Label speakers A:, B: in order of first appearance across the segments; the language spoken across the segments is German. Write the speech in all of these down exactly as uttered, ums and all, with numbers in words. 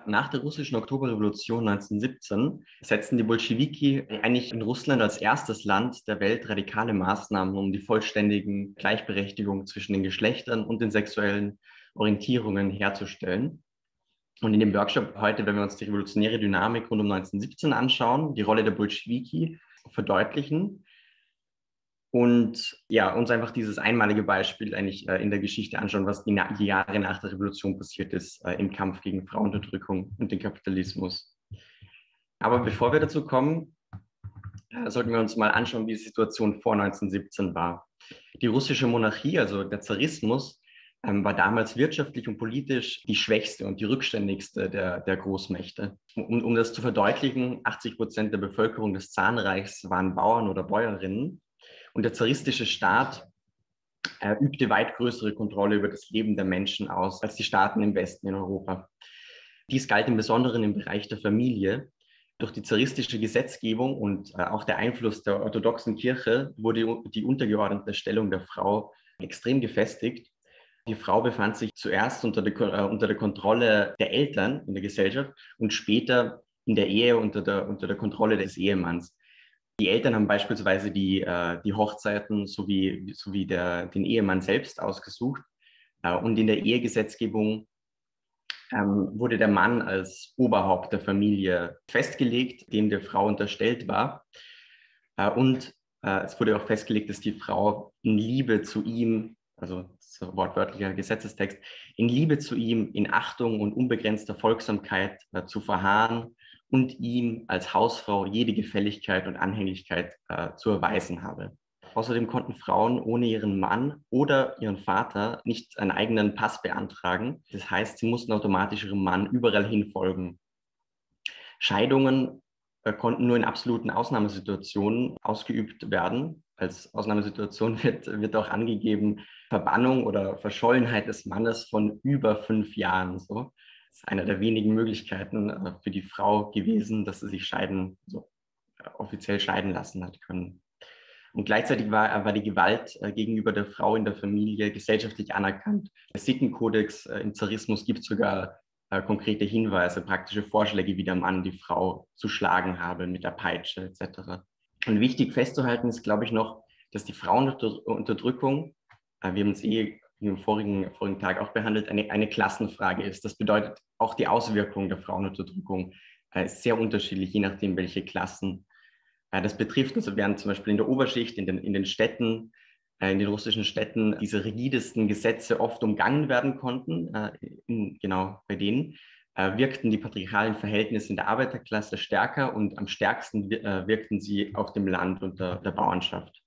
A: Nach der russischen Oktoberrevolution neunzehnhundertsiebzehn setzten die Bolschewiki eigentlich in Russland als erstes Land der Welt radikale Maßnahmen, um die vollständige Gleichberechtigung zwischen den Geschlechtern und den sexuellen Orientierungen herzustellen. Und in dem Workshop heute, wenn wir uns die revolutionäre Dynamik rund um neunzehnhundertsiebzehn anschauen, die Rolle der Bolschewiki verdeutlichen und ja, uns einfach dieses einmalige Beispiel eigentlich äh, in der Geschichte anschauen, was die, die Jahre nach der Revolution passiert ist äh, im Kampf gegen Frauenunterdrückung und den Kapitalismus. Aber bevor wir dazu kommen, äh, sollten wir uns mal anschauen, wie die Situation vor neunzehnhundertsiebzehn war. Die russische Monarchie, also der Zarismus, ähm, war damals wirtschaftlich und politisch die schwächste und die rückständigste der, der Großmächte. Um, um das zu verdeutlichen, achtzig Prozent der Bevölkerung des Zarenreichs waren Bauern oder Bäuerinnen. Und der zaristische Staat äh, übte weit größere Kontrolle über das Leben der Menschen aus als die Staaten im Westen in Europa. Dies galt im Besonderen im Bereich der Familie. Durch die zaristische Gesetzgebung und äh, auch der Einfluss der orthodoxen Kirche wurde die untergeordnete Stellung der Frau extrem gefestigt. Die Frau befand sich zuerst unter der, äh, unter der Kontrolle der Eltern in der Gesellschaft und später in der Ehe unter der, unter der Kontrolle des Ehemanns. Die Eltern haben beispielsweise die, äh, die Hochzeiten sowie, sowie der, den Ehemann selbst ausgesucht. Äh, und in der Ehegesetzgebung ähm, wurde der Mann als Oberhaupt der Familie festgelegt, dem der Frau unterstellt war. Äh, und äh, es wurde auch festgelegt, dass die Frau in Liebe zu ihm, also das ist wortwörtlicher Gesetzestext, in Liebe zu ihm, in Achtung und unbegrenzter Folgsamkeit äh, zu verharren und ihm als Hausfrau jede Gefälligkeit und Anhänglichkeit äh, zu erweisen habe. Außerdem konnten Frauen ohne ihren Mann oder ihren Vater nicht einen eigenen Pass beantragen. Das heißt, sie mussten automatisch ihrem Mann überall hin folgen. Scheidungen äh, konnten nur in absoluten Ausnahmesituationen ausgeübt werden. Als Ausnahmesituation wird, wird auch angegeben Verbannung oder Verschollenheit des Mannes von über fünf Jahren. So. Das ist eine der wenigen Möglichkeiten äh, für die Frau gewesen, dass sie sich scheiden, so, äh, offiziell scheiden lassen hat können. Und gleichzeitig war, war die Gewalt äh, gegenüber der Frau in der Familie gesellschaftlich anerkannt. Der Sittenkodex äh, im Zarismus gibt sogar äh, konkrete Hinweise, praktische Vorschläge, wie der Mann die Frau zu schlagen habe mit der Peitsche et cetera. Und wichtig festzuhalten ist, glaube ich, noch, dass die Frauenunterdrückung, äh, wir haben es eh im vorigen, vorigen Tag auch behandelt, eine, eine Klassenfrage ist. Das bedeutet, auch die Auswirkung der Frauenunterdrückung äh, ist sehr unterschiedlich, je nachdem, welche Klassen das betrifft. Also während zum Beispiel in der Oberschicht, in den, in den Städten, äh, in den russischen Städten, diese rigidesten Gesetze oft umgangen werden konnten, äh, in, genau bei denen, äh, wirkten die patriarchalen Verhältnisse in der Arbeiterklasse stärker und am stärksten äh, wirkten sie auf dem Land und der, der Bauernschaft.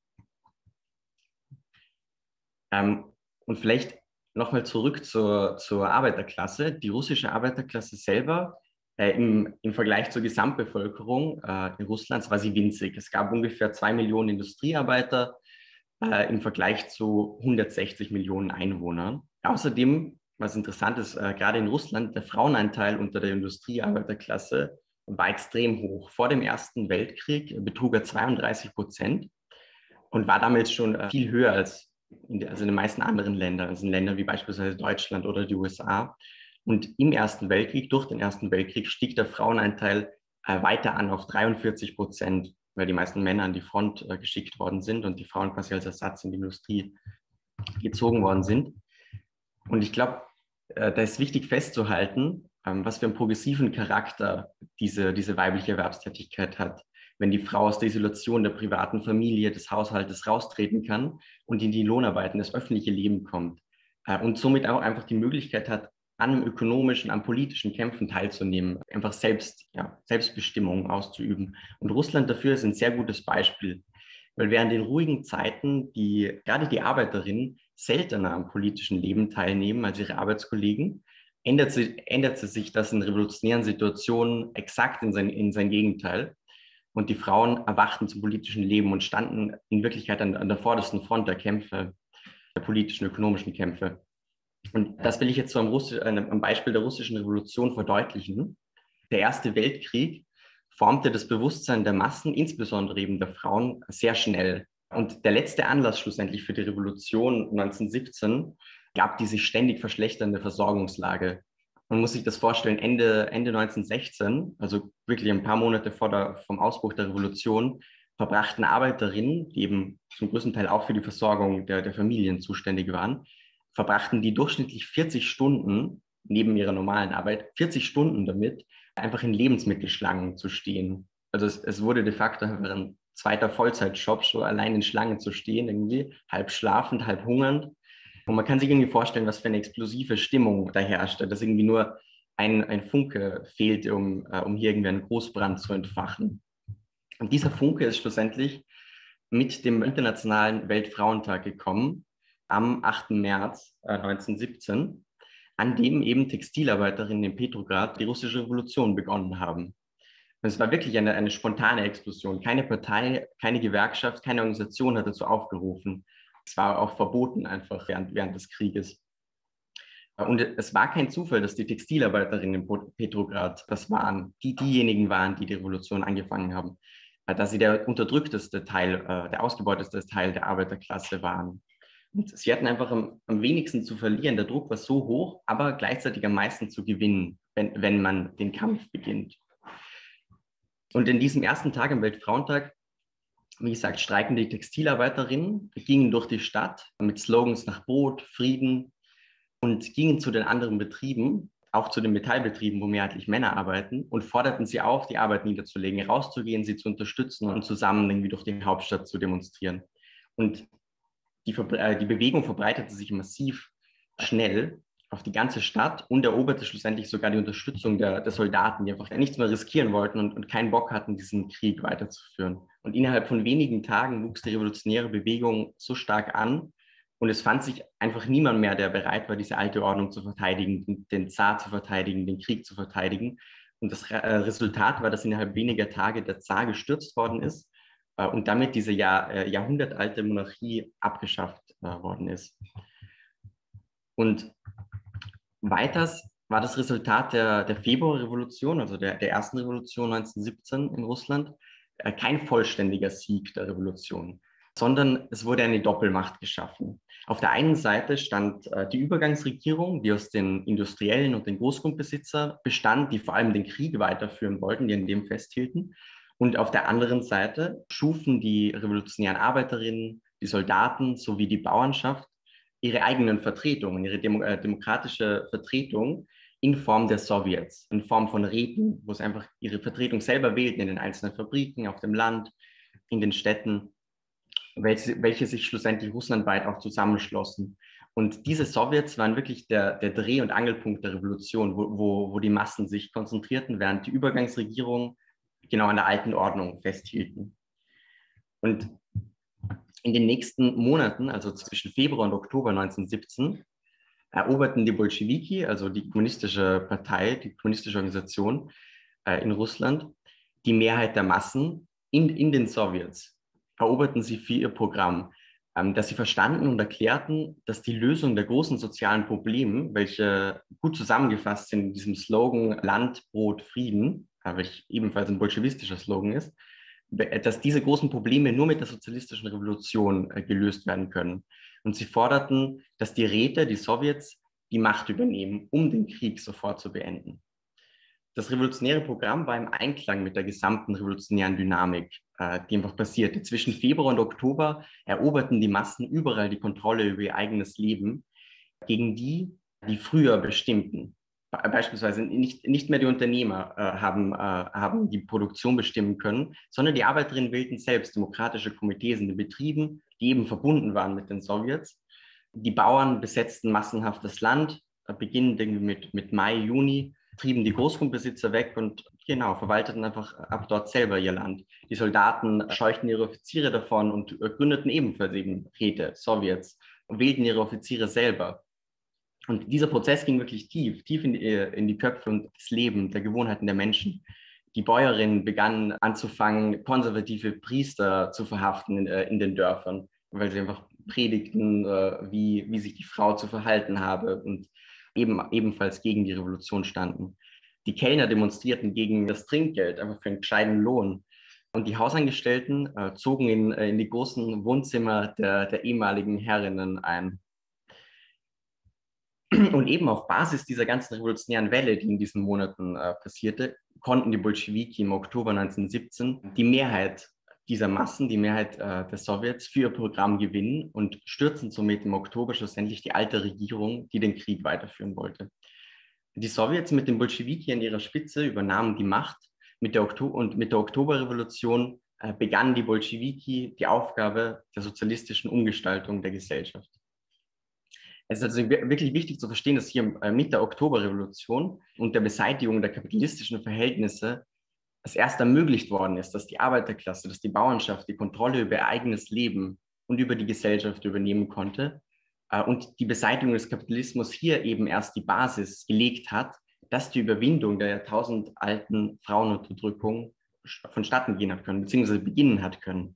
A: Ähm, und vielleicht nochmal zurück zur, zur Arbeiterklasse. Die russische Arbeiterklasse selber, Äh, im, im Vergleich zur Gesamtbevölkerung äh, in Russlands war sie winzig. Es gab ungefähr zwei Millionen Industriearbeiter äh, im Vergleich zu hundertsechzig Millionen Einwohnern. Außerdem, was interessant ist, äh, gerade in Russland, der Frauenanteil unter der Industriearbeiterklasse war extrem hoch. Vor dem Ersten Weltkrieg betrug er zweiunddreißig Prozent und war damals schon äh, viel höher als in, der, also in den meisten anderen Ländern, also in Ländern wie beispielsweise Deutschland oder die U S A. Und im Ersten Weltkrieg, durch den Ersten Weltkrieg, stieg der Frauenanteil äh, weiter an auf dreiundvierzig Prozent, weil die meisten Männer an die Front äh, geschickt worden sind und die Frauen quasi als Ersatz in die Industrie gezogen worden sind. Und ich glaube, äh, da ist wichtig festzuhalten, ähm, was für einen progressiven Charakter diese, diese weibliche Erwerbstätigkeit hat. Wenn die Frau aus der Isolation der privaten Familie, des Haushaltes raustreten kann und in die Lohnarbeit, in das öffentliche Leben kommt äh, und somit auch einfach die Möglichkeit hat, an ökonomischen, an politischen Kämpfen teilzunehmen, einfach selbst, ja, Selbstbestimmung auszuüben. Und Russland dafür ist ein sehr gutes Beispiel, weil während den ruhigen Zeiten die, gerade die Arbeiterinnen seltener am politischen Leben teilnehmen als ihre Arbeitskollegen, ändert, sie, ändert sie sich das in revolutionären Situationen exakt in sein, in sein Gegenteil. Und die Frauen erwachten zum politischen Leben und standen in Wirklichkeit an, an der vordersten Front der Kämpfe, der politischen, ökonomischen Kämpfe. Und das will ich jetzt so am, Russi- am Beispiel der russischen Revolution verdeutlichen. Der Erste Weltkrieg formte das Bewusstsein der Massen, insbesondere eben der Frauen, sehr schnell. Und der letzte Anlass schlussendlich für die Revolution neunzehnhundertsiebzehn gab die sich ständig verschlechternde Versorgungslage. Man muss sich das vorstellen, Ende, Ende neunzehnhundertsechzehn, also wirklich ein paar Monate vor der, vom Ausbruch der Revolution, verbrachten Arbeiterinnen, die eben zum größten Teil auch für die Versorgung der, der Familien zuständig waren, verbrachten die durchschnittlich vierzig Stunden neben ihrer normalen Arbeit, vierzig Stunden damit, einfach in Lebensmittelschlangen zu stehen. Also es, es wurde de facto ein zweiter Vollzeitjob, so allein in Schlangen zu stehen, irgendwie halb schlafend, halb hungernd. Und man kann sich irgendwie vorstellen, was für eine explosive Stimmung da herrschte, dass irgendwie nur ein, ein Funke fehlt, um, uh, um hier irgendwie einen Großbrand zu entfachen. Und dieser Funke ist schlussendlich mit dem Internationalen Weltfrauentag gekommen, am achten März neunzehnhundertsiebzehn, an dem eben Textilarbeiterinnen in Petrograd die russische Revolution begonnen haben. Und es war wirklich eine, eine spontane Explosion. Keine Partei, keine Gewerkschaft, keine Organisation hat dazu aufgerufen. Es war auch verboten einfach während, während des Krieges. Und es war kein Zufall, dass die Textilarbeiterinnen in Petrograd das waren, die diejenigen waren, die die Revolution angefangen haben, dass sie der unterdrückteste Teil, der ausgebeuteste Teil der Arbeiterklasse waren. Und sie hatten einfach am, am wenigsten zu verlieren. Der Druck war so hoch, aber gleichzeitig am meisten zu gewinnen, wenn, wenn man den Kampf beginnt. Und in diesem ersten Tag, am Weltfrauentag, wie gesagt, streiken die Textilarbeiterinnen, gingen durch die Stadt mit Slogans nach Brot, Frieden und gingen zu den anderen Betrieben, auch zu den Metallbetrieben, wo mehrheitlich Männer arbeiten, und forderten sie auf, die Arbeit niederzulegen, rauszugehen, sie zu unterstützen und zusammen irgendwie durch die Hauptstadt zu demonstrieren. Und die, die Bewegung verbreitete sich massiv schnell auf die ganze Stadt und eroberte schlussendlich sogar die Unterstützung der, der Soldaten, die einfach nichts mehr riskieren wollten und, und keinen Bock hatten, diesen Krieg weiterzuführen. Und innerhalb von wenigen Tagen wuchs die revolutionäre Bewegung so stark an und es fand sich einfach niemand mehr, der bereit war, diese alte Ordnung zu verteidigen, den, den Zar zu verteidigen, den Krieg zu verteidigen. Und das äh, Resultat war, dass innerhalb weniger Tage der Zar gestürzt worden ist äh, und damit diese Jahr, äh, jahrhundertalte Monarchie abgeschafft äh, worden ist. Und weiters war das Resultat der, der Februarrevolution, also der, der ersten Revolution neunzehnhundertsiebzehn in Russland, äh, kein vollständiger Sieg der Revolution, sondern es wurde eine Doppelmacht geschaffen. Auf der einen Seite stand äh, die Übergangsregierung, die aus den Industriellen und den Großgrundbesitzern bestand, die vor allem den Krieg weiterführen wollten, die an dem festhielten. Und auf der anderen Seite schufen die revolutionären Arbeiterinnen, die Soldaten sowie die Bauernschaft ihre eigenen Vertretungen, ihre Demo äh, demokratische Vertretung in Form der Sowjets, in Form von Räten, wo sie einfach ihre Vertretung selber wählten in den einzelnen Fabriken, auf dem Land, in den Städten, welche, welche sich schlussendlich russlandweit auch zusammenschlossen. Und diese Sowjets waren wirklich der, der Dreh- und Angelpunkt der Revolution, wo, wo, wo die Massen sich konzentrierten, während die Übergangsregierung genau an der alten Ordnung festhielten. Und in den nächsten Monaten, also zwischen Februar und Oktober neunzehnhundertsiebzehn, eroberten die Bolschewiki, also die kommunistische Partei, die kommunistische Organisation äh, in Russland, die Mehrheit der Massen in, in den Sowjets. Eroberten sie für ihr Programm, ähm, dass sie verstanden und erklärten, dass die Lösung der großen sozialen Probleme, welche gut zusammengefasst sind in diesem Slogan Land, Brot, Frieden, äh, welches ebenfalls ein bolschewistischer Slogan ist, dass diese großen Probleme nur mit der sozialistischen Revolution äh, gelöst werden können. Und sie forderten, dass die Räte, die Sowjets, die Macht übernehmen, um den Krieg sofort zu beenden. Das revolutionäre Programm war im Einklang mit der gesamten revolutionären Dynamik, äh, die einfach passierte. Zwischen Februar und Oktober eroberten die Massen überall die Kontrolle über ihr eigenes Leben gegen die, die früher bestimmten. Beispielsweise nicht, nicht mehr die Unternehmer äh, haben, äh, haben die Produktion bestimmen können, sondern die Arbeiterinnen wählten selbst demokratische Komitees in den Betrieben, die eben verbunden waren mit den Sowjets. Die Bauern besetzten massenhaft das Land, äh, beginnend mit, mit Mai, Juni, trieben die Großgrundbesitzer weg und genau, verwalteten einfach ab dort selber ihr Land. Die Soldaten scheuchten ihre Offiziere davon und äh, gründeten ebenfalls eben Räte, Sowjets, und wählten ihre Offiziere selber. Und dieser Prozess ging wirklich tief, tief in die, in die Köpfe und das Leben der Gewohnheiten der Menschen. Die Bäuerinnen begannen anzufangen, konservative Priester zu verhaften in, in den Dörfern, weil sie einfach predigten, wie, wie sich die Frau zu verhalten habe und eben, ebenfalls gegen die Revolution standen. Die Kellner demonstrierten gegen das Trinkgeld, einfach für einen gescheiten Lohn. Und die Hausangestellten äh, zogen in, in die großen Wohnzimmer der, der ehemaligen Herrinnen ein. Und eben auf Basis dieser ganzen revolutionären Welle, die in diesen Monaten äh, passierte, konnten die Bolschewiki im Oktober neunzehnhundertsiebzehn die Mehrheit dieser Massen, die Mehrheit äh, der Sowjets für ihr Programm gewinnen und stürzen somit im Oktober schlussendlich die alte Regierung, die den Krieg weiterführen wollte. Die Sowjets mit den Bolschewiki an ihrer Spitze übernahmen die Macht mit der Oktober und mit der Oktoberrevolution äh, begannen die Bolschewiki die Aufgabe der sozialistischen Umgestaltung der Gesellschaft. Es ist also wirklich wichtig zu verstehen, dass hier äh, mit der Oktoberrevolution und der Beseitigung der kapitalistischen Verhältnisse es erst ermöglicht worden ist, dass die Arbeiterklasse, dass die Bauernschaft die Kontrolle über ihr eigenes Leben und über die Gesellschaft übernehmen konnte äh, und die Beseitigung des Kapitalismus hier eben erst die Basis gelegt hat, dass die Überwindung der jahrtausendalten Frauenunterdrückung vonstatten gehen hat können, beziehungsweise beginnen hat können.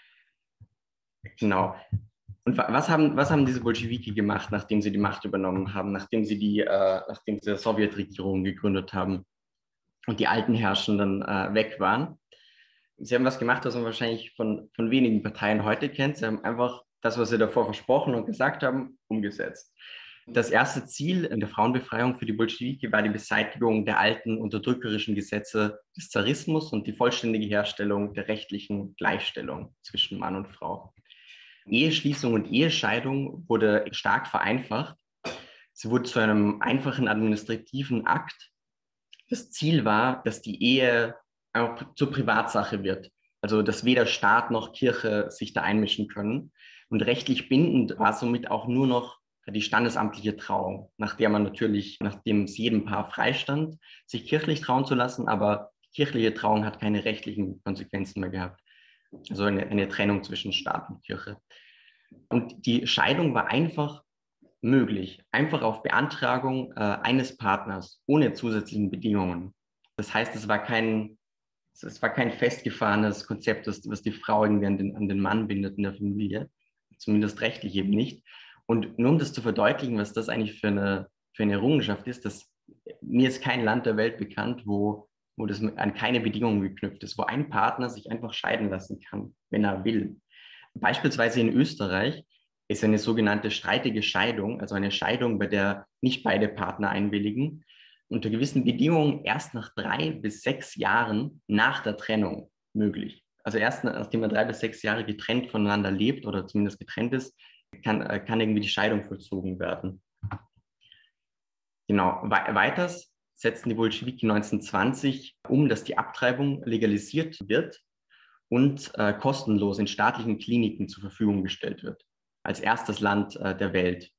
A: Genau. Und was haben, was haben diese Bolschewiki gemacht, nachdem sie die Macht übernommen haben, nachdem sie die, äh, nachdem sie die Sowjetregierung gegründet haben und die alten Herrschenden äh, weg waren? Sie haben was gemacht, was man wahrscheinlich von, von wenigen Parteien heute kennt. Sie haben einfach das, was sie davor versprochen und gesagt haben, umgesetzt. Das erste Ziel in der Frauenbefreiung für die Bolschewiki war die Beseitigung der alten unterdrückerischen Gesetze des Zarismus und die vollständige Herstellung der rechtlichen Gleichstellung zwischen Mann und Frau. Eheschließung und Ehescheidung wurde stark vereinfacht. Sie wurde zu einem einfachen administrativen Akt. Das Ziel war, dass die Ehe auch zur Privatsache wird. Also, dass weder Staat noch Kirche sich da einmischen können. Und rechtlich bindend war somit auch nur noch die standesamtliche Trauung, nach der man natürlich, nachdem es jedem Paar freistand, sich kirchlich trauen zu lassen, aber kirchliche Trauung hat keine rechtlichen Konsequenzen mehr gehabt. Also eine, eine Trennung zwischen Staat und Kirche. Und die Scheidung war einfach möglich, einfach auf Beantragung äh, eines Partners, ohne zusätzlichen Bedingungen. Das heißt, es war kein, es war kein festgefahrenes Konzept, das, was die Frau irgendwie an den, an den Mann bindet in der Familie, zumindest rechtlich eben nicht. Und nur um das zu verdeutlichen, was das eigentlich für eine, für eine Errungenschaft ist, dass mir ist kein Land der Welt bekannt, wo, wo das an keine Bedingungen geknüpft ist, wo ein Partner sich einfach scheiden lassen kann, wenn er will. Beispielsweise in Österreich ist eine sogenannte streitige Scheidung, also eine Scheidung, bei der nicht beide Partner einwilligen, unter gewissen Bedingungen erst nach drei bis sechs Jahren nach der Trennung möglich. Also erst nachdem man drei bis sechs Jahre getrennt voneinander lebt oder zumindest getrennt ist, kann, kann irgendwie die Scheidung vollzogen werden. Genau. We- weiters setzten die Bolschewiki neunzehnhundertzwanzig um, dass die Abtreibung legalisiert wird und äh, kostenlos in staatlichen Kliniken zur Verfügung gestellt wird, als erstes Land äh, der Welt.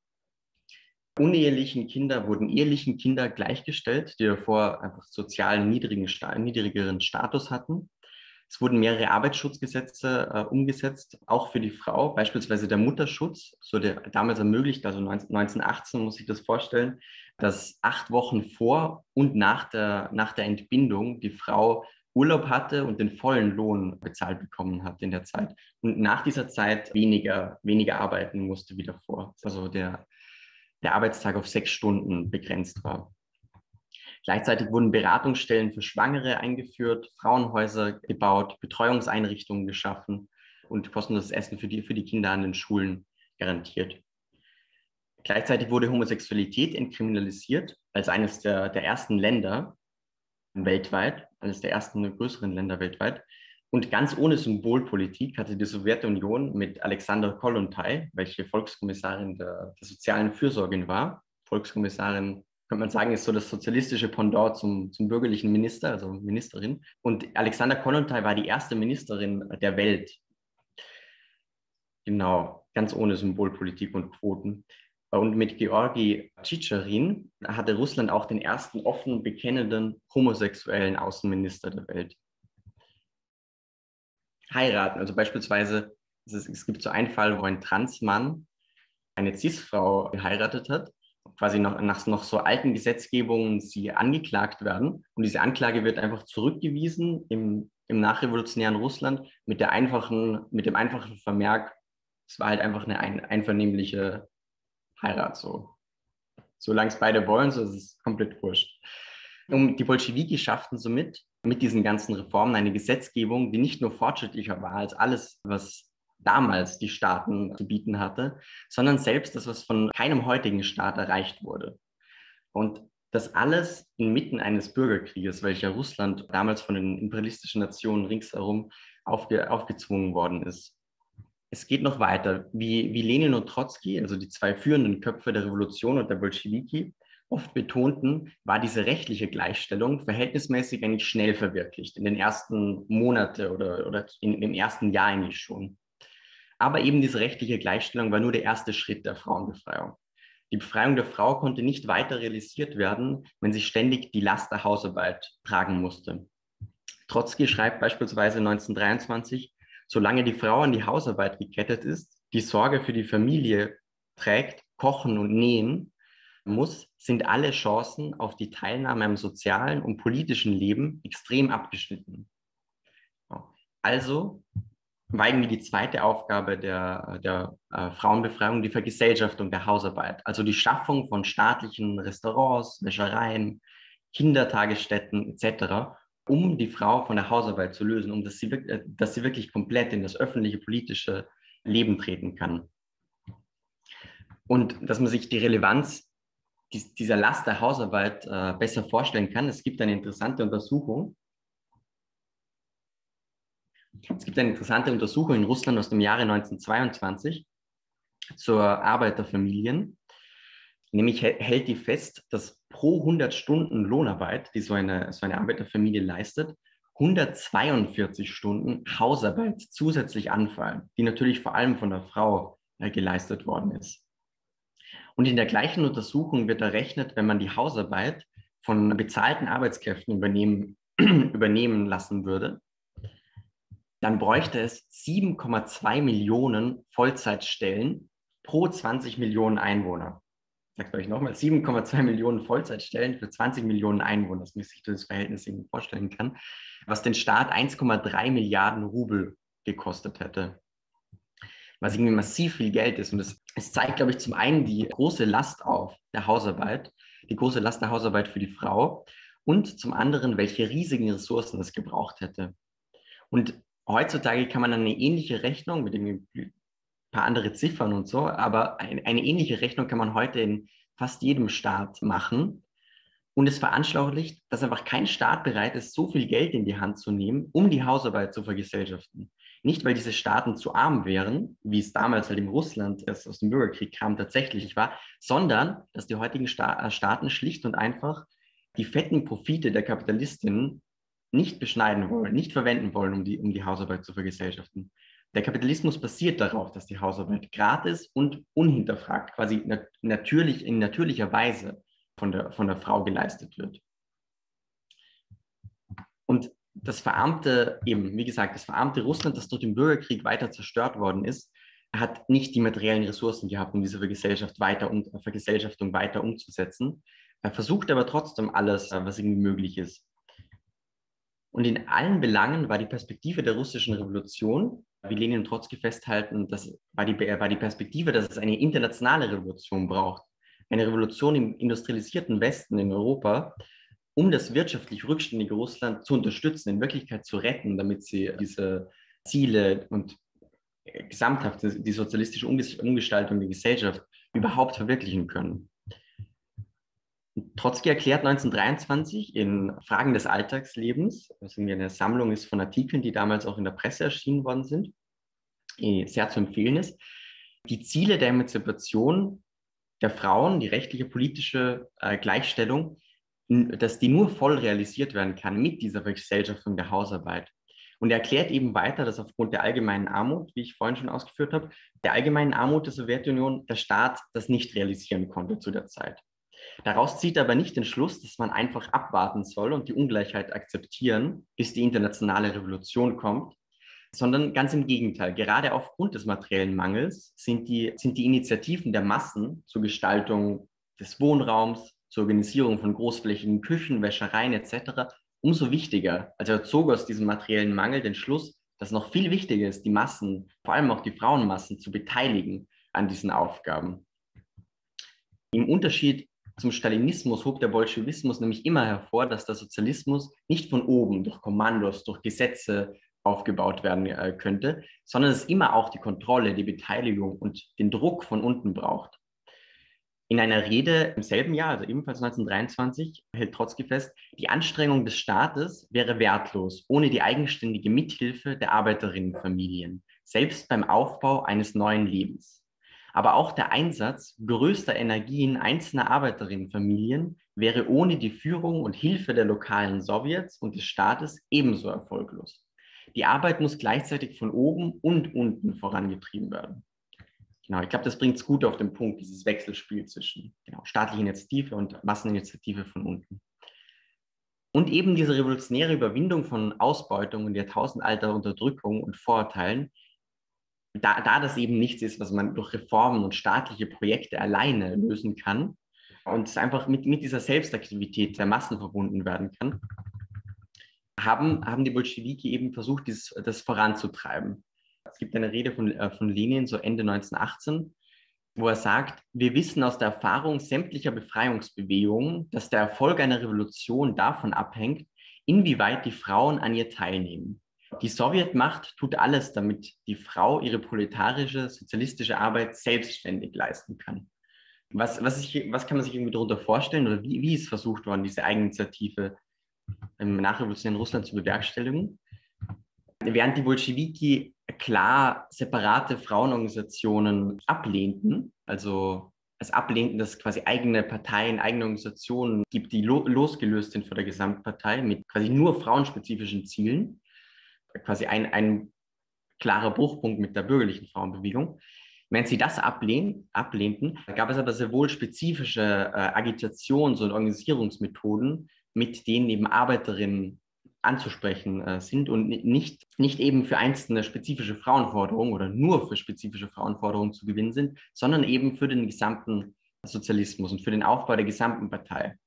A: Unehelichen Kinder wurden ehelichen Kinder gleichgestellt, die davor einfach sozial niedrigen, niedrigeren Status hatten. Es wurden mehrere Arbeitsschutzgesetze äh, umgesetzt, auch für die Frau, beispielsweise der Mutterschutz, so der damals ermöglicht, also neunzehnhundertachtzehn muss ich das vorstellen, dass acht Wochen vor und nach der, nach der Entbindung die Frau Urlaub hatte und den vollen Lohn bezahlt bekommen hat in der Zeit. Und nach dieser Zeit weniger, weniger arbeiten musste wie davor. Also der, der Arbeitstag auf sechs Stunden begrenzt war. Gleichzeitig wurden Beratungsstellen für Schwangere eingeführt, Frauenhäuser gebaut, Betreuungseinrichtungen geschaffen und kostenloses Essen für die, für die Kinder an den Schulen garantiert. Gleichzeitig wurde Homosexualität entkriminalisiert als eines der, der ersten Länder weltweit, eines der ersten größeren Länder weltweit. Und ganz ohne Symbolpolitik hatte die Sowjetunion mit Alexander Kollontai, welche Volkskommissarin der, der sozialen Fürsorge war, Volkskommissarin, könnte man sagen, ist so das sozialistische Pendant zum, zum bürgerlichen Minister, also Ministerin. Und Alexander Kollontai war die erste Ministerin der Welt. Genau, ganz ohne Symbolpolitik und Quoten. Und mit Georgi Tschitscherin hatte Russland auch den ersten offen bekennenden homosexuellen Außenminister der Welt. Heiraten, also beispielsweise, es, ist, es gibt so einen Fall, wo ein Transmann eine Cis-Frau geheiratet hat, quasi noch, nach noch so alten Gesetzgebungen sie angeklagt werden. Und diese Anklage wird einfach zurückgewiesen im, im nachrevolutionären Russland mit, der einfachen, mit dem einfachen Vermerk, es war halt einfach eine ein, einvernehmliche Heirat. So. Solange es beide wollen, so ist es komplett wurscht. Und die Bolschewiki schafften somit mit diesen ganzen Reformen eine Gesetzgebung, die nicht nur fortschrittlicher war als alles, was damals die Staaten zu bieten hatte, sondern selbst das, was von keinem heutigen Staat erreicht wurde. Und das alles inmitten eines Bürgerkrieges, welcher Russland damals von den imperialistischen Nationen ringsherum aufge, aufgezwungen worden ist. Es geht noch weiter. Wie, wie Lenin und Trotzki, also die zwei führenden Köpfe der Revolution und der Bolschewiki, oft betonten, war diese rechtliche Gleichstellung verhältnismäßig eigentlich schnell verwirklicht, in den ersten Monaten oder, oder in, im ersten Jahr eigentlich schon. Aber eben diese rechtliche Gleichstellung war nur der erste Schritt der Frauenbefreiung. Die Befreiung der Frau konnte nicht weiter realisiert werden, wenn sie ständig die Last der Hausarbeit tragen musste. Trotzki schreibt beispielsweise neunzehnhundertdreiundzwanzig, solange die Frau an die Hausarbeit gekettet ist, die Sorge für die Familie trägt, kochen und nähen muss, sind alle Chancen auf die Teilnahme am sozialen und politischen Leben extrem abgeschnitten. Also war irgendwie die zweite Aufgabe der, der äh, Frauenbefreiung die Vergesellschaftung der Hausarbeit, also die Schaffung von staatlichen Restaurants, Wäschereien, Kindertagesstätten et cetera, um die Frau von der Hausarbeit zu lösen, um dass sie, äh, dass sie wirklich komplett in das öffentliche politische Leben treten kann. Und dass man sich die Relevanz dies, dieser Last der Hausarbeit äh, besser vorstellen kann. Es gibt eine interessante Untersuchung, Es gibt eine interessante Untersuchung in Russland aus dem Jahre neunzehnhundertzweiundzwanzig zur Arbeit der Familien. Nämlich hält die fest, dass pro hundert Stunden Lohnarbeit, die so eine, so eine Arbeiterfamilie leistet, hundertzweiundvierzig Stunden Hausarbeit zusätzlich anfallen, die natürlich vor allem von der Frau äh, geleistet worden ist. Und in der gleichen Untersuchung wird errechnet, wenn man die Hausarbeit von bezahlten Arbeitskräften übernehmen, übernehmen lassen würde, dann bräuchte es sieben Komma zwei Millionen Vollzeitstellen pro zwanzig Millionen Einwohner. Ich sage es euch nochmal, sieben Komma zwei Millionen Vollzeitstellen für zwanzig Millionen Einwohner, dass man sich das Verhältnis irgendwie vorstellen kann, was den Staat eins Komma drei Milliarden Rubel gekostet hätte. Was irgendwie massiv viel Geld ist. Und es, es zeigt, glaube ich, zum einen die große Last auf der Hausarbeit, die große Last der Hausarbeit für die Frau und zum anderen, welche riesigen Ressourcen es gebraucht hätte. Und heutzutage kann man eine ähnliche Rechnung mit ein paar andere Ziffern und so, aber eine, eine ähnliche Rechnung kann man heute in fast jedem Staat machen. Und es veranschaulicht, dass einfach kein Staat bereit ist, so viel Geld in die Hand zu nehmen, um die Hausarbeit zu vergesellschaften. Nicht, weil diese Staaten zu arm wären, wie es damals halt in Russland, das aus dem Bürgerkrieg kam, tatsächlich war, sondern dass die heutigen Sta- Staaten schlicht und einfach die fetten Profite der Kapitalistinnen nicht beschneiden wollen, nicht verwenden wollen, um die, um die Hausarbeit zu vergesellschaften. Der Kapitalismus basiert darauf, dass die Hausarbeit gratis und unhinterfragt, quasi nat natürlich, in natürlicher Weise von der, von der Frau geleistet wird. Und das verarmte, eben, wie gesagt, das verarmte Russland, das durch den Bürgerkrieg weiter zerstört worden ist, hat nicht die materiellen Ressourcen gehabt, um diese Vergesellschaft weiter um, Vergesellschaftung weiter umzusetzen. Er versucht aber trotzdem alles, was irgendwie möglich ist. Und in allen Belangen war die Perspektive der russischen Revolution, wie Lenin und Trotzki festhalten, das war die, war die Perspektive, dass es eine internationale Revolution braucht. Eine Revolution im industrialisierten Westen in Europa, um das wirtschaftlich rückständige Russland zu unterstützen, in Wirklichkeit zu retten, damit sie diese Ziele und gesamthaft die sozialistische Umgestaltung der Gesellschaft überhaupt verwirklichen können. Trotzki erklärt neunzehnhundertdreiundzwanzig in Fragen des Alltagslebens, was irgendwie eine Sammlung ist von Artikeln, die damals auch in der Presse erschienen worden sind, sehr zu empfehlen ist, die Ziele der Emanzipation der Frauen, die rechtliche politische äh, Gleichstellung, dass die nur voll realisiert werden kann mit dieser Vergesellschaftung der Hausarbeit. Und er erklärt eben weiter, dass aufgrund der allgemeinen Armut, wie ich vorhin schon ausgeführt habe, der allgemeinen Armut der Sowjetunion der Staat das nicht realisieren konnte zu der Zeit. Daraus zieht er aber nicht den Schluss, dass man einfach abwarten soll und die Ungleichheit akzeptieren, bis die internationale Revolution kommt, sondern ganz im Gegenteil. Gerade aufgrund des materiellen Mangels sind die, sind die Initiativen der Massen zur Gestaltung des Wohnraums, zur Organisierung von großflächigen Küchen, Wäschereien et cetera umso wichtiger. Also er zog aus diesem materiellen Mangel den Schluss, dass noch viel wichtiger ist, die Massen, vor allem auch die Frauenmassen, zu beteiligen an diesen Aufgaben. Im Unterschied zum Stalinismus hob der Bolschewismus nämlich immer hervor, dass der Sozialismus nicht von oben durch Kommandos, durch Gesetze aufgebaut werden äh, könnte, sondern es immer auch die Kontrolle, die Beteiligung und den Druck von unten braucht. In einer Rede im selben Jahr, also ebenfalls neunzehnhundertdreiundzwanzig, hält Trotzki fest, die Anstrengung des Staates wäre wertlos ohne die eigenständige Mithilfe der Arbeiterinnenfamilien, selbst beim Aufbau eines neuen Lebens. Aber auch der Einsatz größter Energien einzelner Arbeiterinnenfamilien wäre ohne die Führung und Hilfe der lokalen Sowjets und des Staates ebenso erfolglos. Die Arbeit muss gleichzeitig von oben und unten vorangetrieben werden. Genau, ich glaube, das bringt es gut auf den Punkt, dieses Wechselspiel zwischen genau, staatlicher Initiative und Masseninitiative von unten. Und eben diese revolutionäre Überwindung von Ausbeutung und jahrtausendalter Unterdrückung und Vorurteilen, da, da das eben nichts ist, was man durch Reformen und staatliche Projekte alleine lösen kann und es einfach mit, mit dieser Selbstaktivität der Massen verbunden werden kann, haben, haben die Bolschewiki eben versucht, dieses, das voranzutreiben. Es gibt eine Rede von, äh, von Lenin, so Ende neunzehnhundertachtzehn, wo er sagt, wir wissen aus der Erfahrung sämtlicher Befreiungsbewegungen, dass der Erfolg einer Revolution davon abhängt, inwieweit die Frauen an ihr teilnehmen. Die Sowjetmacht tut alles, damit die Frau ihre proletarische, sozialistische Arbeit selbstständig leisten kann. Was, was, ich, was kann man sich irgendwie darunter vorstellen oder wie, wie ist versucht worden, diese Eigeninitiative im nachrevolutionären Russland zu bewerkstelligen? Während die Bolschewiki klar separate Frauenorganisationen ablehnten, also es ablehnten, dass es quasi eigene Parteien, eigene Organisationen gibt, die lo losgelöst sind von der Gesamtpartei mit quasi nur frauenspezifischen Zielen, quasi ein, ein klarer Bruchpunkt mit der bürgerlichen Frauenbewegung. Wenn sie das ablehn, ablehnten, gab es aber sehr wohl spezifische äh, Agitations- und Organisierungsmethoden, mit denen eben Arbeiterinnen anzusprechen äh, sind und nicht, nicht eben für einzelne spezifische Frauenforderungen oder nur für spezifische Frauenforderungen zu gewinnen sind, sondern eben für den gesamten Sozialismus und für den Aufbau der gesamten Partei.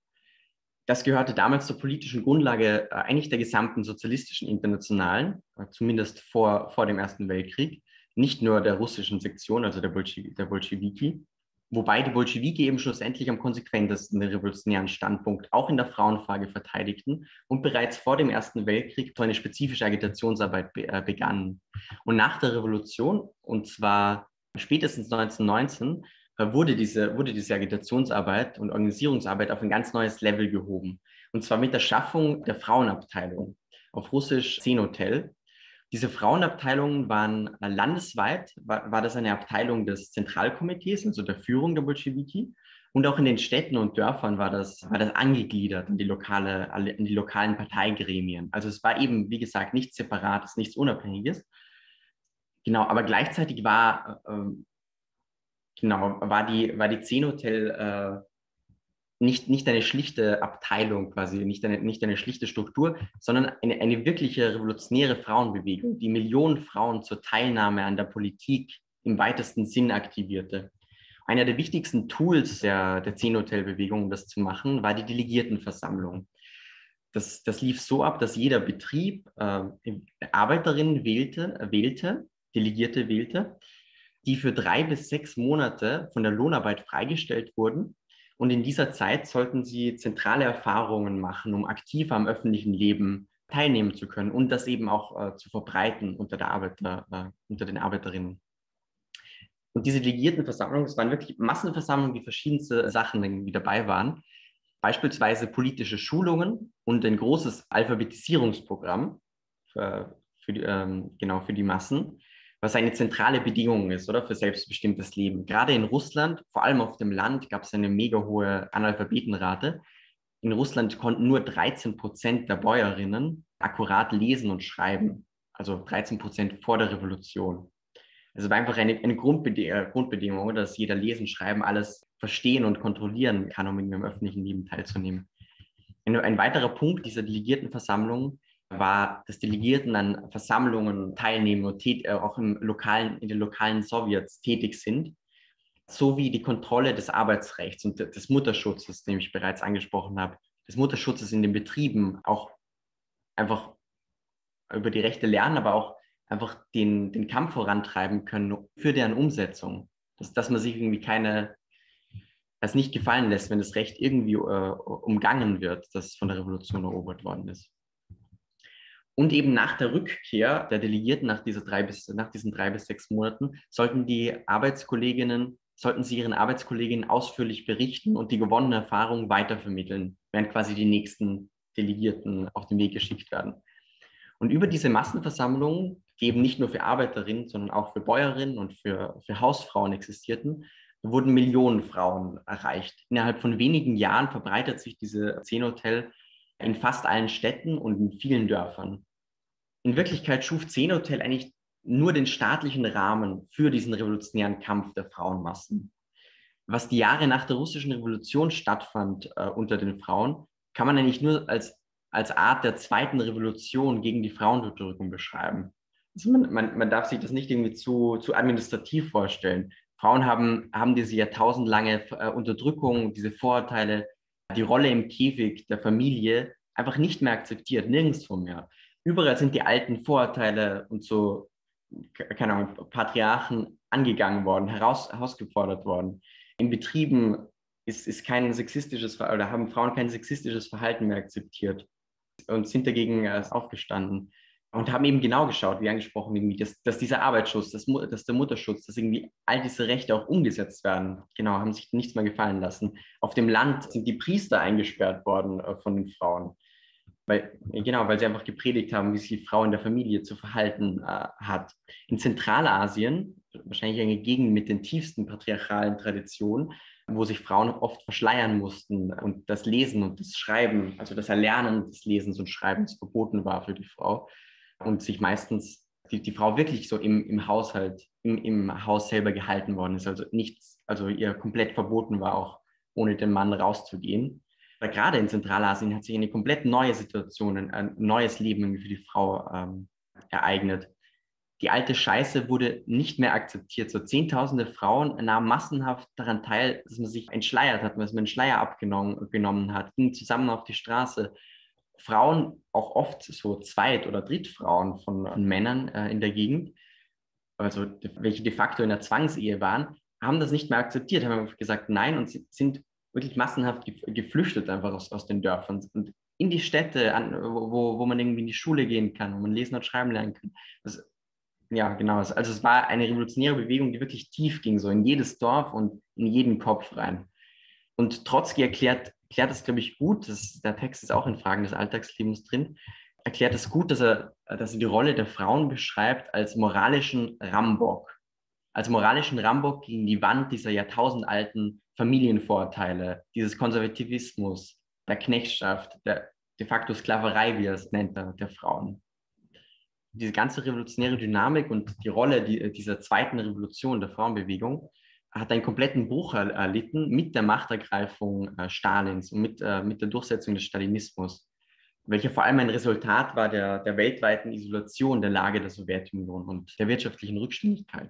A: Das gehörte damals zur politischen Grundlage äh, eigentlich der gesamten sozialistischen Internationalen, äh, zumindest vor, vor dem Ersten Weltkrieg, nicht nur der russischen Sektion, also der, Bolschew der Bolschewiki, wobei die Bolschewiki eben schlussendlich am konsequentesten den revolutionären Standpunkt auch in der Frauenfrage verteidigten und bereits vor dem Ersten Weltkrieg so eine spezifische Agitationsarbeit be äh, begannen. Und nach der Revolution, und zwar spätestens neunzehnhundertneunzehn, wurde diese, wurde diese Agitationsarbeit und Organisierungsarbeit auf ein ganz neues Level gehoben. Und zwar mit der Schaffung der Frauenabteilung, auf Russisch Zenotel. Diese Frauenabteilungen waren landesweit, war, war das eine Abteilung des Zentralkomitees, also der Führung der Bolschewiki. Und auch in den Städten und Dörfern war das, war das angegliedert an die, lokale, an die lokalen Parteigremien. Also es war eben, wie gesagt, nichts Separates, nichts Unabhängiges. Genau, aber gleichzeitig war, äh, genau, war die, war die Zenotel äh, nicht, nicht eine schlichte Abteilung quasi, nicht eine, nicht eine schlichte Struktur, sondern eine, eine wirkliche revolutionäre Frauenbewegung, die Millionen Frauen zur Teilnahme an der Politik im weitesten Sinn aktivierte. Einer der wichtigsten Tools der, der Zehn-Hotel-Bewegung, um das zu machen, war die Delegiertenversammlung. Das, das lief so ab, dass jeder Betrieb äh, Arbeiterinnen wählte, wählte, Delegierte wählte, die für drei bis sechs Monate von der Lohnarbeit freigestellt wurden. Und in dieser Zeit sollten sie zentrale Erfahrungen machen, um aktiv am öffentlichen Leben teilnehmen zu können und das eben auch äh, zu verbreiten unter, der Arbeiter, äh, unter den Arbeiterinnen. Und diese Delegiertenversammlungen, das waren wirklich Massenversammlungen, die verschiedenste Sachen irgendwie dabei waren. Beispielsweise politische Schulungen und ein großes Alphabetisierungsprogramm für, für, die, ähm, genau, für die Massen, was eine zentrale Bedingung ist, oder, für selbstbestimmtes Leben. Gerade in Russland, vor allem auf dem Land, gab es eine mega hohe Analphabetenrate. In Russland konnten nur dreizehn Prozent der Bäuerinnen akkurat lesen und schreiben, also dreizehn Prozent vor der Revolution. Also war einfach eine, eine Grundbeding Grundbedingung, dass jeder lesen, schreiben, alles verstehen und kontrollieren kann, um im öffentlichen Leben teilzunehmen. Ein, ein weiterer Punkt dieser Delegiertenversammlung war, dass Delegierten an Versammlungen teilnehmen und tät, äh, auch im lokalen, in den lokalen Sowjets tätig sind, sowie die Kontrolle des Arbeitsrechts und des Mutterschutzes, den ich bereits angesprochen habe, des Mutterschutzes in den Betrieben, auch einfach über die Rechte lernen, aber auch einfach den, den Kampf vorantreiben können für deren Umsetzung. Dass, dass man sich irgendwie keine, das nicht gefallen lässt, wenn das Recht irgendwie äh, umgangen wird, das von der Revolution erobert worden ist. Und eben nach der Rückkehr der Delegierten, nach, dieser drei bis, nach diesen drei bis sechs Monaten, sollten die Arbeitskolleginnen, sollten sie ihren Arbeitskolleginnen ausführlich berichten und die gewonnene Erfahrung weitervermitteln, während quasi die nächsten Delegierten auf den Weg geschickt werden. Und über diese Massenversammlungen, die eben nicht nur für Arbeiterinnen, sondern auch für Bäuerinnen und für, für Hausfrauen existierten, wurden Millionen Frauen erreicht. Innerhalb von wenigen Jahren verbreitet sich diese Zehn-Hotel in fast allen Städten und in vielen Dörfern. In Wirklichkeit schuf Zehn-Hotel eigentlich nur den staatlichen Rahmen für diesen revolutionären Kampf der Frauenmassen. Was die Jahre nach der russischen Revolution stattfand äh, unter den Frauen, kann man eigentlich nur als, als Art der zweiten Revolution gegen die Frauenunterdrückung beschreiben. Also man, man, man darf sich das nicht irgendwie zu, zu administrativ vorstellen. Frauen haben, haben diese jahrtausendlange äh, Unterdrückung, diese Vorurteile, die Rolle im Käfig der Familie einfach nicht mehr akzeptiert, nirgendwo mehr. Überall sind die alten Vorurteile und so, keine Ahnung, Patriarchen angegangen worden, heraus, herausgefordert worden. In Betrieben ist, ist kein sexistisches oder haben Frauen kein sexistisches Verhalten mehr akzeptiert und sind dagegen äh, aufgestanden und haben eben genau geschaut, wie angesprochen, irgendwie, dass, dass dieser Arbeitsschutz, dass, dass der Mutterschutz, dass irgendwie all diese Rechte auch umgesetzt werden. Genau, haben sich nichts mehr gefallen lassen. Auf dem Land sind die Priester eingesperrt worden äh, von den Frauen. Weil, genau, weil sie einfach gepredigt haben, wie sich die Frau in der Familie zu verhalten äh, hat. In Zentralasien, wahrscheinlich eine Gegend mit den tiefsten patriarchalen Traditionen, wo sich Frauen oft verschleiern mussten und das Lesen und das Schreiben, also das Erlernen des Lesens und Schreibens verboten war für die Frau und sich meistens die, die Frau wirklich so im, im Haushalt, im, im Haus selber gehalten worden ist, also nichts, also ihr komplett verboten war, auch ohne den Mann rauszugehen. Aber gerade in Zentralasien hat sich eine komplett neue Situation, ein neues Leben für die Frau ähm, ereignet. Die alte Scheiße wurde nicht mehr akzeptiert. So Zehntausende Frauen nahmen massenhaft daran teil, dass man sich entschleiert hat, dass man den Schleier abgenommen genommen hat, gingen zusammen auf die Straße. Frauen, auch oft so Zweit- oder Drittfrauen von, von Männern äh, in der Gegend, also welche de facto in der Zwangsehe waren, haben das nicht mehr akzeptiert, haben einfach gesagt nein und sind wirklich massenhaft geflüchtet einfach aus, aus den Dörfern und in die Städte, an, wo, wo man irgendwie in die Schule gehen kann, wo man lesen und schreiben lernen kann. Das, ja, genau. Also es war eine revolutionäre Bewegung, die wirklich tief ging, so in jedes Dorf und in jeden Kopf rein. Und Trotzki erklärt, erklärt das, glaube ich, gut, das, der Text ist auch in Fragen des Alltagslebens drin, erklärt es gut, dass er, dass er die Rolle der Frauen beschreibt als moralischen Rambock. Als moralischen Rambock gegen die Wand dieser jahrtausendalten Familienvorurteile, dieses Konservativismus, der Knechtschaft, der de facto Sklaverei, wie er es nennt, der, der Frauen. Diese ganze revolutionäre Dynamik und die Rolle die, dieser zweiten Revolution der Frauenbewegung hat einen kompletten Bruch erlitten mit der Machtergreifung äh, Stalins und mit, äh, mit der Durchsetzung des Stalinismus, welcher vor allem ein Resultat war der, der weltweiten Isolation der Lage der Sowjetunion und der wirtschaftlichen Rückständigkeit.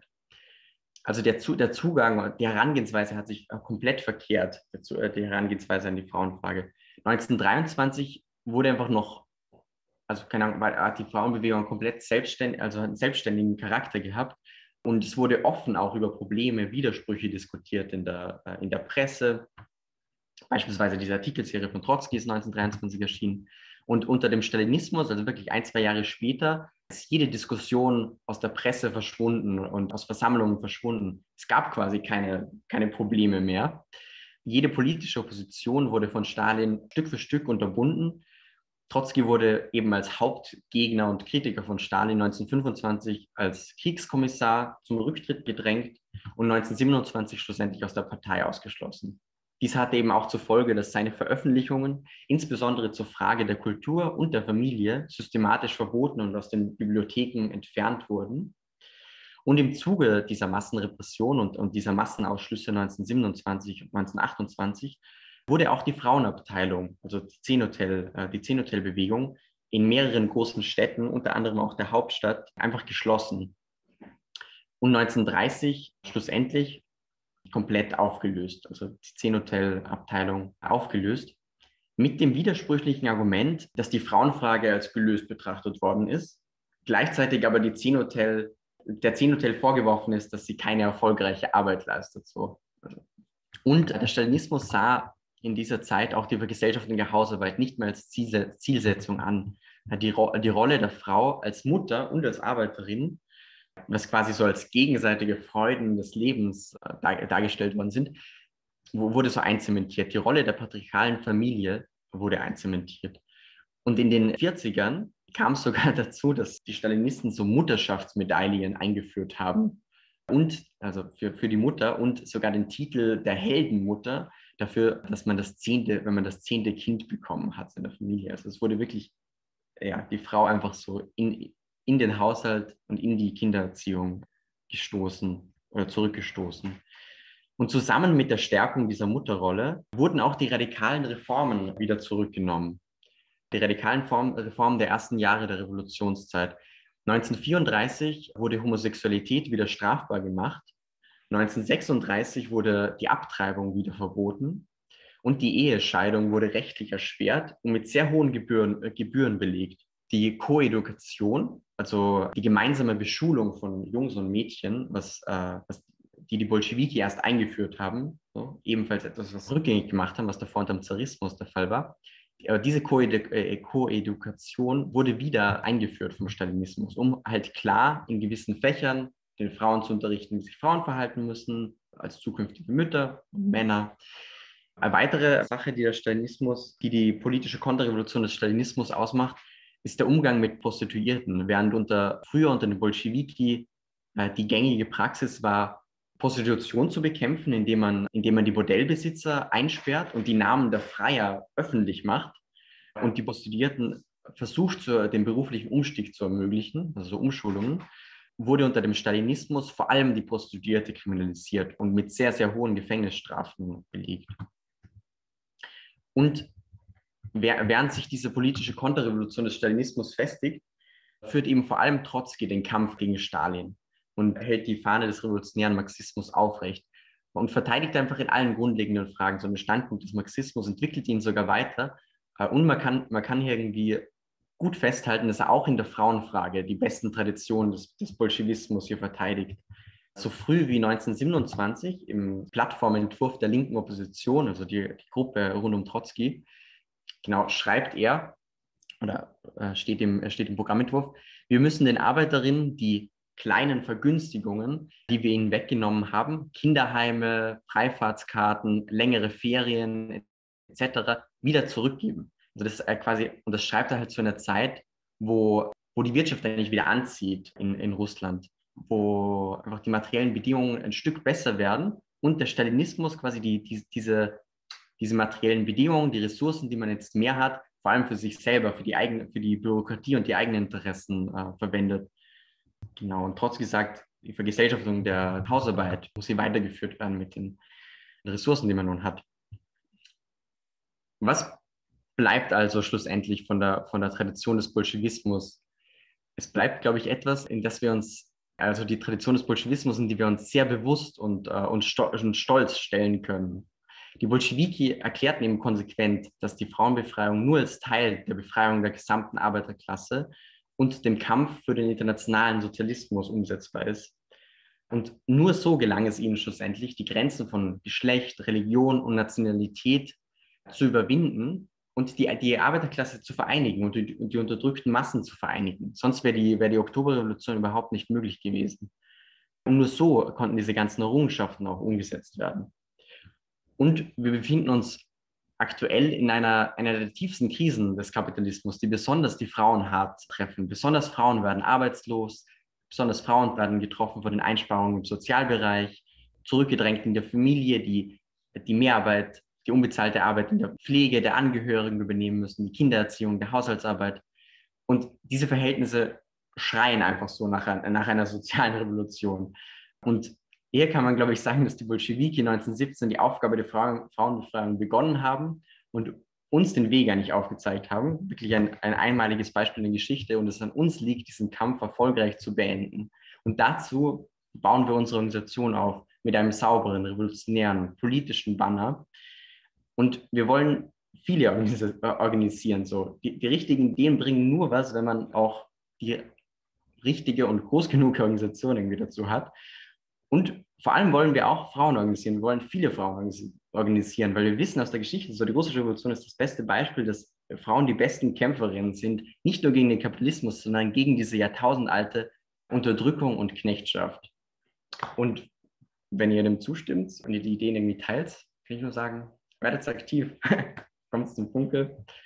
A: Also der, der Zugang, die Herangehensweise hat sich komplett verkehrt, die Herangehensweise an die Frauenfrage. neunzehnhundertdreiundzwanzig wurde einfach noch, also keine Ahnung, weil hat die Frauenbewegung komplett selbstständig, also einen selbstständigen Charakter gehabt. Und es wurde offen auch über Probleme, Widersprüche diskutiert in der, in der Presse. Beispielsweise diese Artikelserie von Trotzki ist neunzehnhundertdreiundzwanzig erschienen. Und unter dem Stalinismus, also wirklich ein, zwei Jahre später, ist jede Diskussion aus der Presse verschwunden und aus Versammlungen verschwunden. Es gab quasi keine, keine Probleme mehr. Jede politische Opposition wurde von Stalin Stück für Stück unterbunden. Trotzki wurde eben als Hauptgegner und Kritiker von Stalin neunzehnhundertfünfundzwanzig als Kriegskommissar zum Rücktritt gedrängt und neunzehnhundertsiebenundzwanzig schlussendlich aus der Partei ausgeschlossen. Dies hatte eben auch zur Folge, dass seine Veröffentlichungen, insbesondere zur Frage der Kultur und der Familie, systematisch verboten und aus den Bibliotheken entfernt wurden. Und im Zuge dieser Massenrepression und, und dieser Massenausschlüsse neunzehnhundertsiebenundzwanzig und neunzehnhundertachtundzwanzig wurde auch die Frauenabteilung, also die Zehn-Hotel, äh, die Zehn-Hotel-Bewegung in mehreren großen Städten, unter anderem auch der Hauptstadt, einfach geschlossen. Und neunzehnhundertdreißig schlussendlich komplett aufgelöst, also die Zehn-Hotel-Abteilung aufgelöst, mit dem widersprüchlichen Argument, dass die Frauenfrage als gelöst betrachtet worden ist, gleichzeitig aber die Zehn-Hotel, der Zehn-Hotel vorgeworfen ist, dass sie keine erfolgreiche Arbeit leistet. So. Und der Stalinismus sah in dieser Zeit auch die gesellschaftliche Hausarbeit nicht mehr als Zielsetzung an, die, Ro die Rolle der Frau als Mutter und als Arbeiterin, was quasi so als gegenseitige Freuden des Lebens äh, dar dargestellt worden sind, wurde so einzementiert. Die Rolle der patriarchalen Familie wurde einzementiert. Und in den vierzigern kam es sogar dazu, dass die Stalinisten so Mutterschaftsmedaillen eingeführt haben. Und, also für, für die Mutter und sogar den Titel der Heldenmutter dafür, dass man das zehnte, wenn man das zehnte Kind bekommen hat in der Familie. Also es wurde wirklich, ja, die Frau einfach so in, in den Haushalt und in die Kindererziehung gestoßen oder zurückgestoßen. Und zusammen mit der Stärkung dieser Mutterrolle wurden auch die radikalen Reformen wieder zurückgenommen. Die radikalen Form, Reformen der ersten Jahre der Revolutionszeit. neunzehnhundertvierunddreißig wurde Homosexualität wieder strafbar gemacht. neunzehnhundertsechsunddreißig wurde die Abtreibung wieder verboten. Und die Ehescheidung wurde rechtlich erschwert und mit sehr hohen Gebühren, äh, Gebühren belegt. Die Koedukation, also die gemeinsame Beschulung von Jungs und Mädchen, was, äh, was die die Bolschewiki erst eingeführt haben, so, ebenfalls etwas, was rückgängig gemacht haben, was davor unter dem Zarismus der Fall war. Aber diese Koedukation wurde wieder eingeführt vom Stalinismus, um halt klar in gewissen Fächern den Frauen zu unterrichten, wie sich Frauen verhalten müssen, als zukünftige Mütter und Männer. Eine weitere Sache, die der Stalinismus, die die politische Konterrevolution des Stalinismus ausmacht, ist der Umgang mit Prostituierten. Während unter, früher unter den Bolschewiki äh, die gängige Praxis war, Prostitution zu bekämpfen, indem man, indem man die Bordellbesitzer einsperrt und die Namen der Freier öffentlich macht und die Prostituierten versucht, zu, den beruflichen Umstieg zu ermöglichen, also so Umschulungen, wurde unter dem Stalinismus vor allem die Prostituierte kriminalisiert und mit sehr, sehr hohen Gefängnisstrafen belegt. Und während sich diese politische Konterrevolution des Stalinismus festigt, führt eben vor allem Trotzki den Kampf gegen Stalin und hält die Fahne des revolutionären Marxismus aufrecht und verteidigt einfach in allen grundlegenden Fragen so einen Standpunkt des Marxismus, entwickelt ihn sogar weiter. Und man kann, man kann hier irgendwie gut festhalten, dass er auch in der Frauenfrage die besten Traditionen des, des Bolschewismus hier verteidigt. So früh wie neunzehnhundertsiebenundzwanzig im Plattformentwurf der linken Opposition, also die, die Gruppe rund um Trotzki, genau, schreibt er, oder äh, steht, im, steht im Programmentwurf, wir müssen den Arbeiterinnen die kleinen Vergünstigungen, die wir ihnen weggenommen haben, Kinderheime, Freifahrtskarten, längere Ferien et cetera, wieder zurückgeben. Also das ist äh, quasi, und das schreibt er halt zu einer Zeit, wo, wo die Wirtschaft eigentlich wieder anzieht in, in Russland, wo einfach die materiellen Bedingungen ein Stück besser werden und der Stalinismus quasi die, die, diese, diese materiellen Bedingungen, die Ressourcen, die man jetzt mehr hat, vor allem für sich selber, für die, eigene, für die Bürokratie und die eigenen Interessen äh, verwendet. Genau, und trotz gesagt, die Vergesellschaftung der Hausarbeit muss hier weitergeführt werden mit den Ressourcen, die man nun hat. Was bleibt also schlussendlich von der, von der Tradition des Bolschewismus? Es bleibt, glaube ich, etwas, in das wir uns, also die Tradition des Bolschewismus, in die wir uns sehr bewusst und, äh, und, sto und stolz stellen können. Die Bolschewiki erklärten eben konsequent, dass die Frauenbefreiung nur als Teil der Befreiung der gesamten Arbeiterklasse und dem Kampf für den internationalen Sozialismus umsetzbar ist. Und nur so gelang es ihnen schlussendlich, die Grenzen von Geschlecht, Religion und Nationalität zu überwinden und die, die Arbeiterklasse zu vereinigen und die, die unterdrückten Massen zu vereinigen. Sonst wäre die, wär die Oktoberrevolution überhaupt nicht möglich gewesen. Und nur so konnten diese ganzen Errungenschaften auch umgesetzt werden. Und wir befinden uns aktuell in einer, einer der tiefsten Krisen des Kapitalismus, die besonders die Frauen hart treffen. Besonders Frauen werden arbeitslos, besonders Frauen werden getroffen von den Einsparungen im Sozialbereich, zurückgedrängt in der Familie, die die Mehrarbeit, die unbezahlte Arbeit in der Pflege der Angehörigen übernehmen müssen, die Kindererziehung, der Haushaltsarbeit. Und diese Verhältnisse schreien einfach so nach, nach einer sozialen Revolution. Und hier kann man, glaube ich, sagen, dass die Bolschewiki neunzehnhundertsiebzehn die Aufgabe der Frauen, Frauenbefreiung begonnen haben und uns den Weg eigentlich aufgezeigt haben. Wirklich ein, ein einmaliges Beispiel in der Geschichte und es an uns liegt, diesen Kampf erfolgreich zu beenden. Und dazu bauen wir unsere Organisation auf mit einem sauberen, revolutionären, politischen Banner. Und wir wollen viele organis- organisieren. So. Die, die richtigen Ideen bringen nur was, wenn man auch die richtige und groß genug Organisation irgendwie dazu hat. Und vor allem wollen wir auch Frauen organisieren. Wir wollen viele Frauen organisieren, weil wir wissen aus der Geschichte, so die russische Revolution ist das beste Beispiel, dass Frauen die besten Kämpferinnen sind, nicht nur gegen den Kapitalismus, sondern gegen diese jahrtausendalte Unterdrückung und Knechtschaft. Und wenn ihr dem zustimmt und ihr die Ideen irgendwie teilt, kann ich nur sagen, werdet aktiv, kommt zum Funke.